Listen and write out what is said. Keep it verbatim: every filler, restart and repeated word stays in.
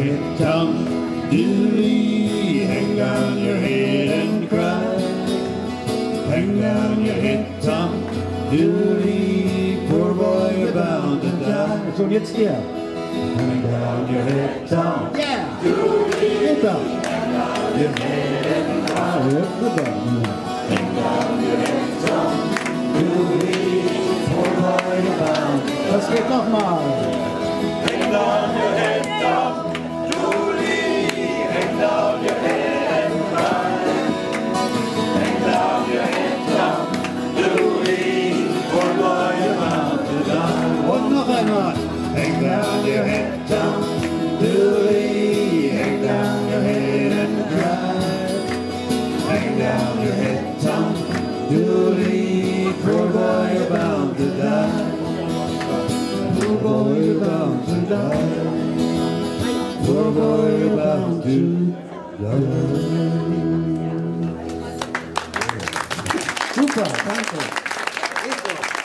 head, Tom Dooley. Hang down your head and cry. Hang down your head, Tom Dooley. Poor boy, you're bound to die. So, jetzt hier. Hang down your head, Tom Yeah! Dooley. Super! Hang down your head and cry. Ah, ja, super. Hang down your head, Tom Dooley. Poor boy, you're bound to die. Das geht nochmal. Hang down your head, Tom Dooley. Hang down your head and cry. Hang down your head, Tom Dooley. Poor boy, you're bound to die. Und noch einmal. Hang down your head, Tom Dooley. Hang down your head and cry. Hang down your head, Tom Dooley. Poor boy, you're bound to die. Poor boy, you're bound to die. Poor boy, you're bound to die. Super, danke.